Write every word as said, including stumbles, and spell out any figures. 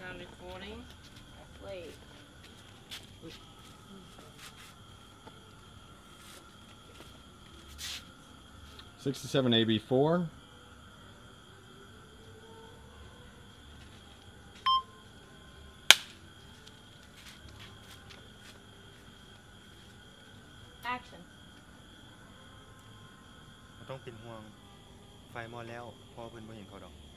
Sound recording. Wait. sixty-seven A B four. Action. บ่ต้องเป็นห่วงไฟมอดแล้วพอเพิ่นบ่เห็นเขาดอก